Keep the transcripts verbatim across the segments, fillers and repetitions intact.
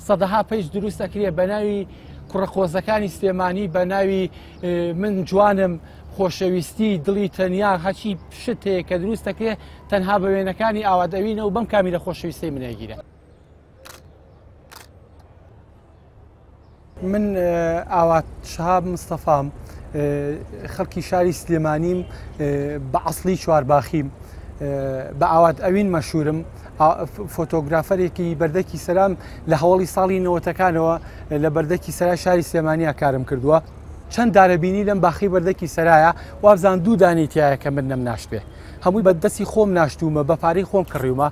سەدەها پێیج دروست دەکرێ بە ناوی کوڕەقۆزەکانی سلێمانی، بە ناوی من جوانم، خۆشەویستی، دڵی تەنیا، هەچی شت هەیە کە دروست دەکرێت تەنها بە وێنەکانی ئاوادەوینە و بەم کامیرە خۆشەویستی منەگیرە. من ئاوات شەهاب مستەفام، خەڵکی شاری سلێمانیم، بە عەسڵی چوارباخیم، بە ئاوات ئەوین مەشهورم، فۆتۆگرافەرێکی بەردەکی سەرام لە هەوڵی ساڵی نەوەتەکانەوە لە بەردەکی سەرای شاری سلێمانیە کارم کردووە. چەند دارەبینی لەم باخی بەردەکی سەرایە، وابزان دوو دانیتیایە کە من نەم ناشتێ، هەمووی بە دەستی خۆم ناشتومە، بە پارەی خۆم کڕیومە.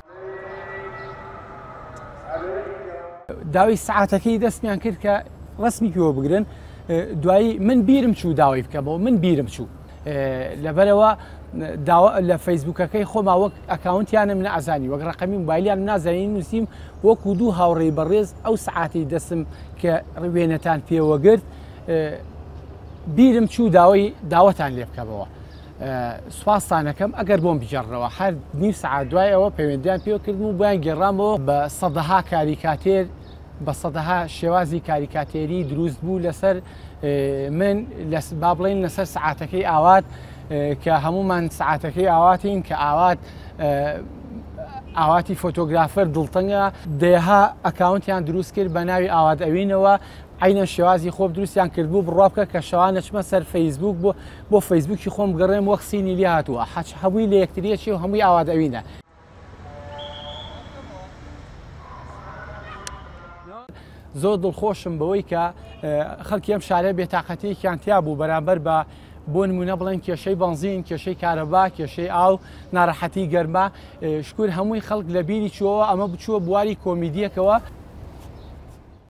داوای سعاتەکەی دەستمیان کرد کە ڕسمی پێوە بگرن، دوایی من بیرم چوو داوای بکەمەوە، من بیرم چوو لەبەرەوە لە فەیسبوکەکەی خۆما وەک ئەکاونتیانم نەئەزانی، وەک ڕقەمی موبایلیان نازانین نووسیم، وەکو دوو هاوڕێی بەڕێز ئەو سعاتی دەستم کە ڕوێنەتان پێوەگرت بیرم چوو داوای داوەتان لێ بکەمەوە. سوپاسانەکەم ئەگەر بۆم بجێڕەوە، هەر نیو سعات دوای ئەوە پەیوەندیان پێوە کردم و بۆیان گێڕامەوە. بە سەدەها کاریکاتێر، بە سەدەها شێوازی کاریکاتێری دروست بوو لەسەر من، با بڵێن لەسەر سعاتەکەی ئاوات، کە هەمومان سعاتەکەی ئاواتین کە ئاوات ئاواتی فۆتۆگرافەر دڵتەنگە. دەیەها ئەکاونتیان دروست کرد بە ناوی ئاوات ئەوینەوە، عینە شێوازی خۆم دروستیان کردبوو بڕوا بکە کە شەوانە چمە سەر فەیسبوک بۆ بۆ فەیسبوکی خۆم بگەڕێم وەک سینی لێ هاتووە، هەمووی لە یەکتریەکی و هەمووی ئاوات ئەوینە. زۆر دڵخۆشم بەوەی کە خەڵکی ئەم شارە بێتاقەتیەکیان تیا بوو بەرامبەر بە بۆ نمونە بڵێن کێشەی بەنزین، کێشەی کارەبا، کێشەی ئاو، ناڕەحەتی گەرما، شکور هەمووی خەڵک لە بیری چووەوە ئەمە بچووە بواری کۆمیدیەکەوە.